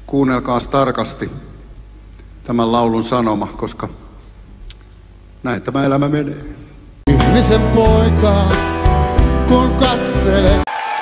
Kuunnelkaas tarkasti tämän laulun sanoma, koska näin tämä elämä menee. Ihmisen poika, kun katselee.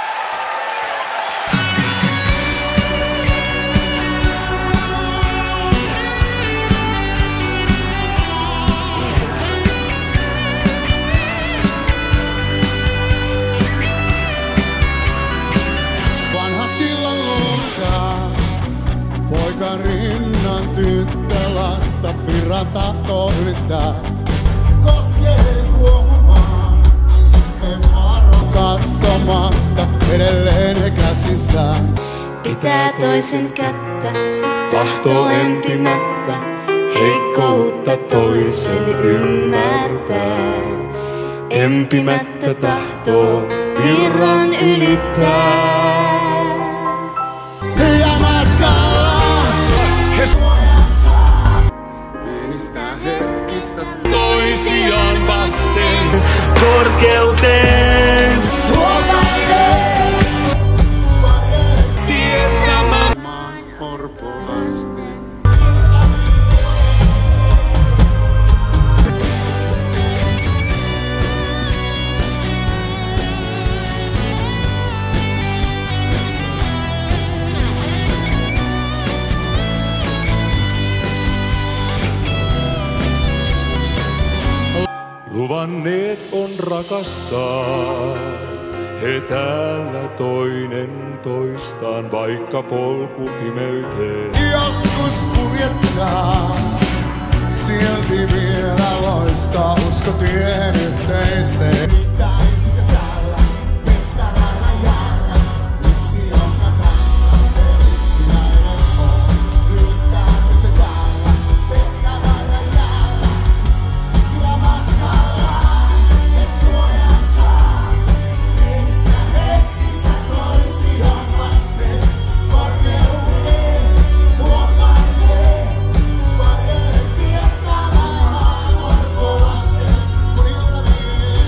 Vanha sillan luontaa, poika rinnan tyttö lasta, virran tahto yrittää. Koskee kuohumaan, en varo katsomasta, edelleen he käsissään. Pitää toisen kättä, tahto empimättä, heikkoutta toisen ymmärtää. Empimättä tahtoo virran ylittää. Ja matkalla he pienistä hetkistä toisiaan vasten korkeuteen. Tietämään maan orpolasten. luvanneet on rakastaa. He täällä toinen toistaan, vaikka polku pimeyteen. Joskus kuljettaa, silti vielä loistaa usko tien yhteiseen. Pitäisikö täällä pettävällä jäällä yksi, jonka kanssa yksinäinen on? Riittääkö se täällä pettävällä jäällä? Kyllä matkallaan he suojan saa. Pienistä hetkistä toisiaan vasten korkeuteen huokailee. Varjelet tiettävän maan orpolasten, kun ilta menee.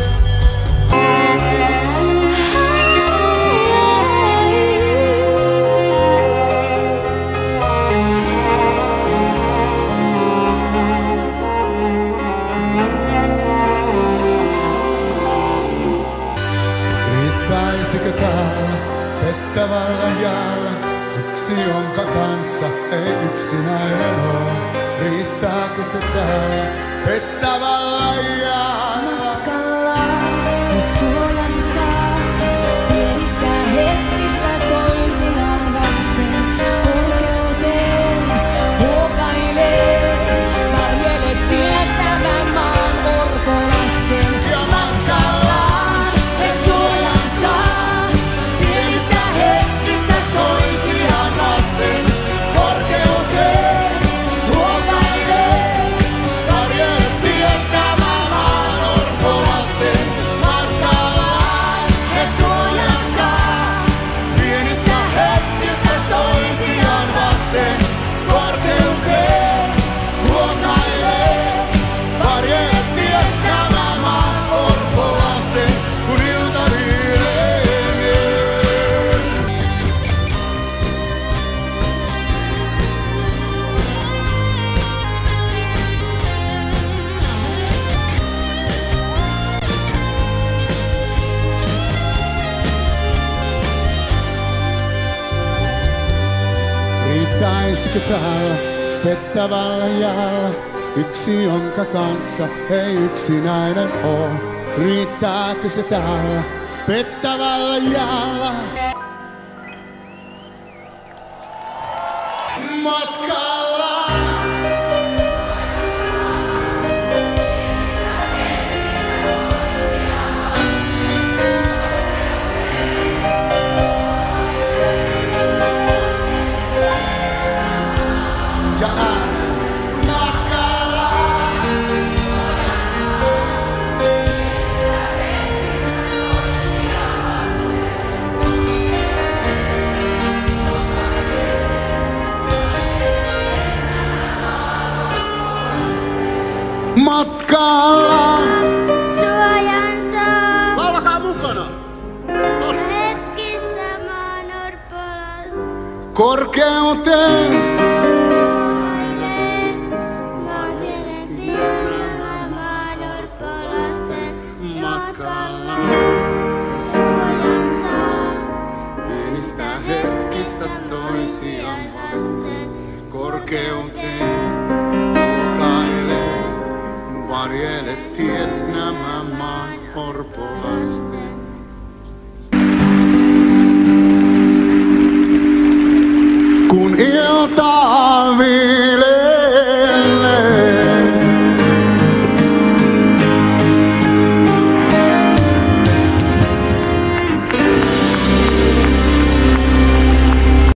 Riittäisikö täällä pettävällä jäällä yksi, jonka kanssa ei yksinäinen oo? Riittääkö se täällä pettävällä jäällä? Matkallaan he suojan saa. Pienistä hetkistä toisiaan vasten korkeuteen huokailee. Varjele tietävän maan orpolasten. Ja matkallaan He suojan saa. pienistä hetkistä toisiaan vasten korkeuteen huokailee. Varjelet tietämään maan orpolasten. Matkallaan he suojan saa. Pienistä hetkistä toisiaan vasten korkeuteen huokailee. Varjelet tietämään maan orpolasten, kun ilta viilee. Riittäisikö täällä pettävällä jäällä yksi, jonka kanssa ei yksinäinen oo? Riittääkö se täällä pettävällä jäällä? Matkalla ja äänen matkalla. Matkalla. Suojansa Laulakaa mukana. hetkistä maan orpolas. korkeuteen. Matkalla suojan saa, pienistä hetkistä toisiaan vasten. Korkeuteen muokailee, varjele tiet nämä maan orpolasten. Kun ilta